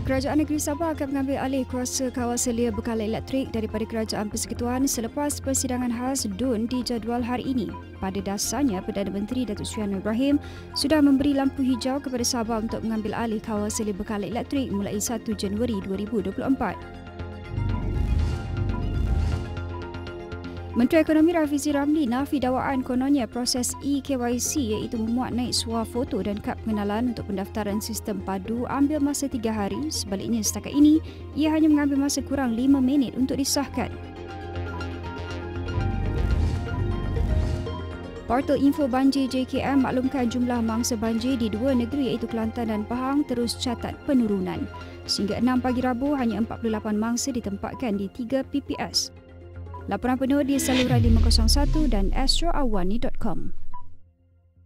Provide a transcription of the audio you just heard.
Kerajaan Negeri Sabah akan mengambil alih kuasa kawasan lia berkala elektrik daripada Kerajaan Persekutuan selepas persidangan khas DUN dijadual hari ini. Pada dasarnya, Perdana Menteri Datuk Seri Anwar Ibrahim sudah memberi lampu hijau kepada Sabah untuk mengambil alih kawasan lia berkala elektrik mulai 1 Januari 2024. Menteri Ekonomi Rafizi Ramli nafi dakwaan kononnya proses eKYC iaitu memuat naik suar foto dan kad pengenalan untuk pendaftaran sistem padu ambil masa 3 hari. Sebaliknya setakat ini, ia hanya mengambil masa kurang 5 minit untuk disahkan. Portal Info Banjir JKM maklumkan jumlah mangsa banjir di dua negeri iaitu Kelantan dan Pahang terus catat penurunan. Sehingga 6 pagi Rabu, hanya 48 mangsa ditempatkan di 3 PPS. Laporan penuh di saluran 501 dan astroawani.com.